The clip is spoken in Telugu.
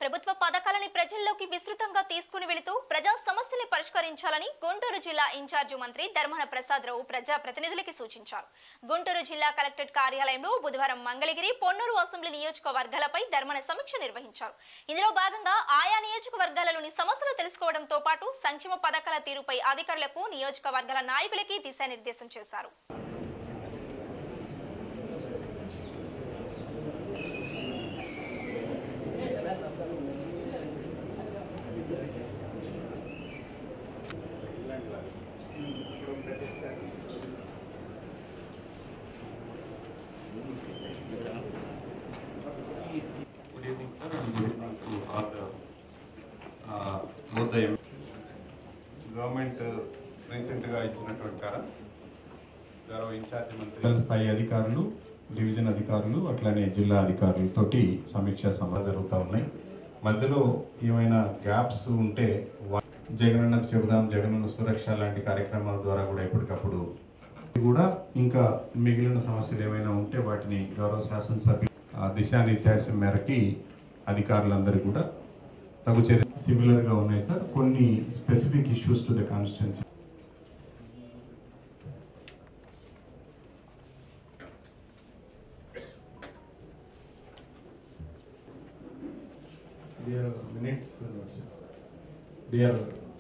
ప్రభుత్వ పథకాలని ప్రజల్లోకి విస్తృతంగా తీసుకుని వెళుతూ ప్రజా సమస్యల్ని పరిష్కరించాలని గుంటూరు జిల్లా ఇన్ఛార్జి మంత్రి ధర్మాన ప్రసాదరావు ప్రజా ప్రతినిధులకు సూచించారు. గుంటూరు జిల్లా కలెక్టరేట్ కార్యాలయంలో బుధవారం మంగళగిరి, పొన్నూరు అసెంబ్లీ నియోజకవర్గాలపై ధర్మాన సమీక్ష నిర్వహించారు. ఇందులో భాగంగా ఆయా నియోజకవర్గాలలోని సమస్యలు తెలుసుకోవడంతో పాటు సంక్షేమ పథకాల తీరుపై అధికారులకు, నియోజకవర్గాల నాయకులకి దిశానిర్దేశం చేశారు. Good evening, sir, and good evening to all the both the government recent గా ఇచ్చినటువంటి గౌరవ ఇన్ఛార్జి మంత్రి స్థాయి అధికారులు, డివిజన్ అధికారులు, అట్లానే జిల్లా అధికారులతోటి సమీక్షా సమావేశాలు జరుగుతూ ఉన్నాయి. మధ్యలో ఏమైనా గ్యాప్స్ ఉంటే జగనన్నకు చెబుదాం, జగనన్న సురక్ష లాంటి కార్యక్రమాల ద్వారా కూడా ఎప్పటికప్పుడు కూడా ఇంకా మిగిలిన సమస్యలు ఏమైనా ఉంటే వాటిని గౌరవ శాసనసభ్యులు దిశానిర్దేశం మేరకి అధికారులందరూ కూడా తగు చర్య సిమిలర్గా ఉన్నాయి సార్. కొన్ని specific issues to the constituency minutes, dear